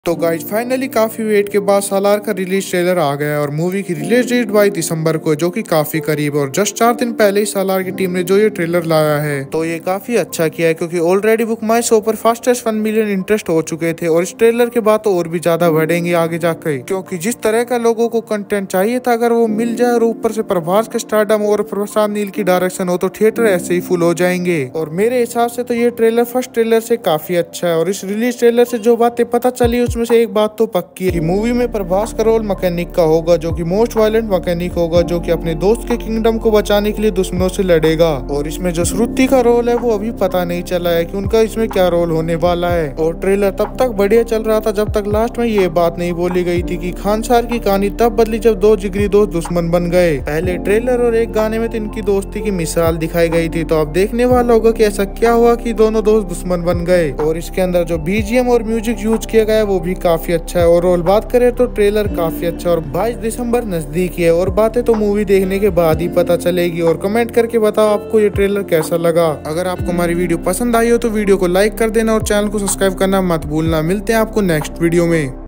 तो guys finally काफी wait के बाद सालार का रिलीज ट्रेलर आ गया और मूवी की रिलीज डेट 22 दिसंबर को है, जो कि काफी करीब है। और जस्ट 4 दिन पहले ही सालार की टीम ने जो ये ट्रेलर लाया है तो ये काफी अच्छा किया है, क्योंकि ऑलरेडी बुक माई शो पर फास्टेस्ट 1 मिलियन इंटरेस्ट हो चुके थे और इस ट्रेलर के बाद तो और भी ज्यादा बढ़ेंगे आगे जाकर, क्योंकि जिस तरह का लोगों को कंटेंट चाहिए था अगर वो मिल जाए और ऊपर से प्रभास के स्टारडम और प्रशांत नील की डायरेक्शन हो तो थिएटर ऐसे ही फुल हो जाएंगे। और मेरे हिसाब से तो ये ट्रेलर फर्स्ट ट्रेलर से काफी अच्छा है। और इस रिलीज ट्रेलर से जो बातें पता चली उसमें से एक बात तो पक्की है कि मूवी में प्रभास का रोल मैकेनिक का होगा, जो कि मोस्ट वायलेंट मैकेनिक होगा, जो कि अपने दोस्त के किंगडम को बचाने के लिए दुश्मनों से लड़ेगा। और इसमें जो श्रुति का रोल है वो अभी पता नहीं चला है कि उनका इसमें क्या रोल होने वाला है। और ट्रेलर तब तक बढ़िया चल रहा था जब तक लास्ट में ये बात नहीं बोली गई थी कि खानसार की कहानी तब बदली जब दो जिगरी दोस्त दुश्मन बन गए। पहले ट्रेलर और एक गाने में तो इनकी दोस्ती की मिसाल दिखाई गई थी, तो अब देखने वाला होगा कि ऐसा क्या हुआ कि दोनों दोस्त दुश्मन बन गए। और इसके अंदर जो बीजीएम और म्यूजिक यूज किया गया है वो भी काफी अच्छा है। ओवरऑल बात करें तो ट्रेलर काफी अच्छा और 22 दिसंबर नजदीक है और बातें तो मूवी देखने के बाद ही पता चलेगी। और कमेंट करके बताओ आपको ये ट्रेलर कैसा लगा। अगर आपको हमारी वीडियो पसंद आई हो तो वीडियो को लाइक कर देना और चैनल को सब्सक्राइब करना मत भूलना। मिलते हैं आपको नेक्स्ट वीडियो में।